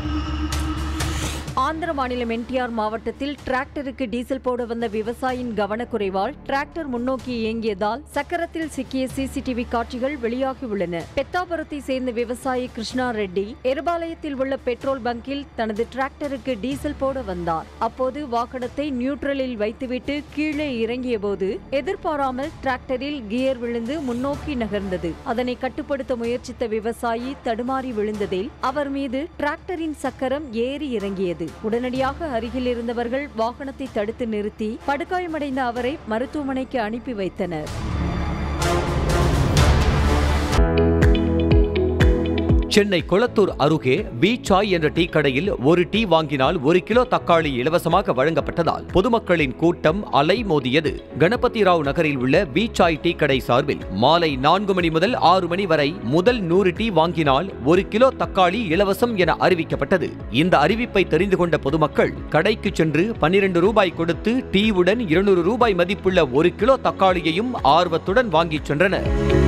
ஆந்திர மாநிலம் NTR மாவட்டத்தில் டிராக்டருக்கு diesel போட வந்த விவசாயியின் கவனக்குறைவால் டிராக்டர் முன்னோக்கி இயங்கியதால் சக்கரத்தில் சிக்கிய CCTV காட்சிகள் வெளியாகியுள்ளன. பெத்தாபுரத்தை சேர்ந்த விவசாயி கிருஷ்ணா ரெட்டி எருபாலயத்தில் உள்ள பெட்ரோல் பங்கில் தனது டிராக்டருக்கு டீசல் போட வந்தார். அப்போது வாகனத்தை நியூட்ரலில் வைத்துவிட்டு கீழே இறங்கிய போது எதிர்பாராமல் டிராக்டரில் கியர் விழுந்து முன்னோக்கி நகர்ந்தது. அதனை கட்டுப்படுத்த முயற்சித்த விவசாயி தடுமாறி விழுந்ததில் அவர் மீது டிராக்டரின் சக்கரம் ஏறி இறங்கியது. உடனடியாக அருகில் இருந்தவர்கள் வாகனத்தை தடுத்து நிறுத்தி படுகாயமடைந்த அவரை மருத்துவமனைக்கு அனுப்பி வைத்தனர். சென்னை கொளத்தூர் அருகே பீச்சாய் என்ற டீ கடையில் ஒரு டீ வாங்கினால் 1 கிலோ தக்காளி இலவசமாக வழங்கப்பட்டதால் பொதுமக்களின் கூட்டம் அலைமோதியது. கணபதி ராவ் நகரில் உள்ள பீச்சாய் டீ கடை சார்பில் மாலை 4 மணி முதல் 6 மணி வரை முதல் 100 டீ வாங்கினால் 1 கிலோ தக்காளி இலவசம் என அறிவிக்கப்பட்டது. இந்த அறிவிப்பை தெரிந்து கொண்ட பொதுமக்கள் கடைக்கு சென்று 12 ரூபாய் கொடுத்து டீவுடன் 200 ரூபாய் மதிப்புள்ள 1 கிலோ தக்காளியையும் ஆர்வத்துடன் வாங்கிச் சென்றனர்.